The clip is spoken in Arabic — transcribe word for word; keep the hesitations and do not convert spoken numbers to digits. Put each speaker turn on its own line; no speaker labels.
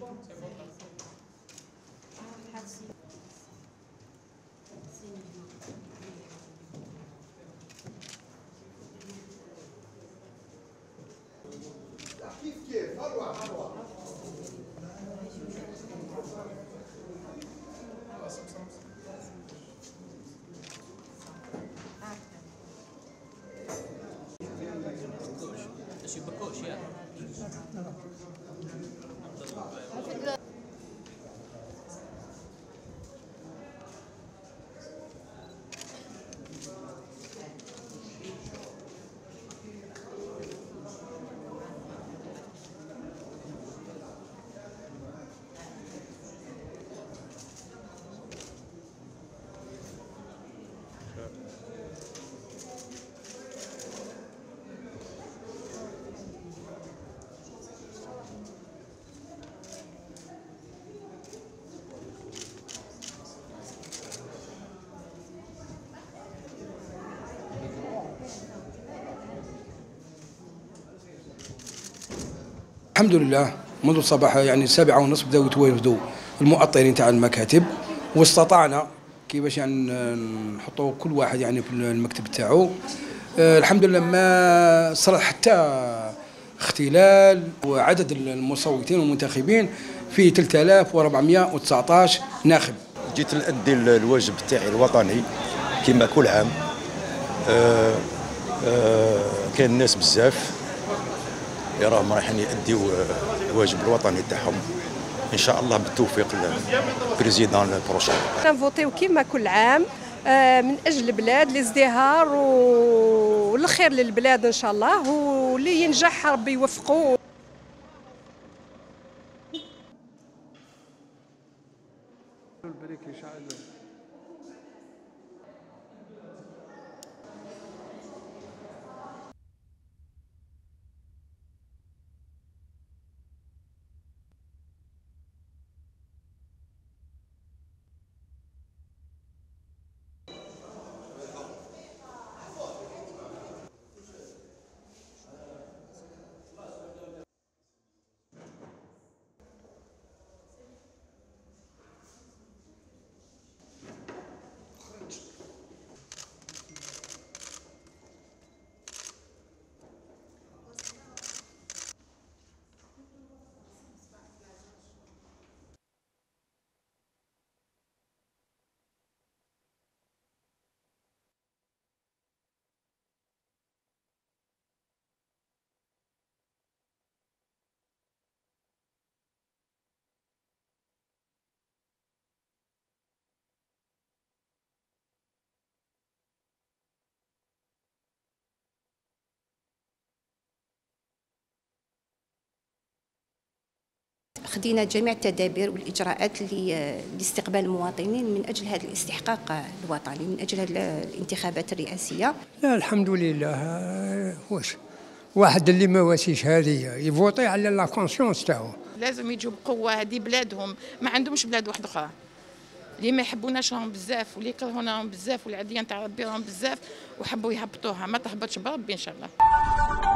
كيف كيف اروع اروع
شي بكوش يا
الحمد لله منذ الصباح يعني السابعة ونصف بداو يتوافدوا المؤطرين تاع المكاتب، واستطعنا كيفاش يعني نحطوا كل واحد يعني في المكتب تاعو. أه الحمد لله ما صار حتى اختلال، وعدد المصوتين والمنتخبين فيه ثلاثة آلاف وأربعمائة وتسعطاش ناخب.
جيت نأدي الواجب تاعي الوطني كما كل عام. أه أه كاين الناس بزاف راهم رايحين يأديو الواجب الوطني تاعهم ان شاء الله بالتوفيق للبريزيدان البروشان.
نفوتيو كما كل عام من اجل البلاد الازدهار والخير للبلاد ان شاء الله، واللي ينجح ربي يوفقه.
خدينا جميع التدابير والاجراءات لاستقبال المواطنين من اجل هذا الاستحقاق الوطني، من اجل هذه الانتخابات الرئاسيه.
لا الحمد لله، واش واحد اللي ما واسيش هذه يفوتي على لا كونسيونس تاعو.
لازم يجوا بقوه، هذه بلادهم، ما عندهمش بلاد واحده اخرى. اللي ما يحبوناش راهم بزاف، واللي يكرهونا راهم بزاف، والعديان تاع ربي راهم بزاف، وحبوا يهبطوها، ما تهبطش بربي ان شاء الله.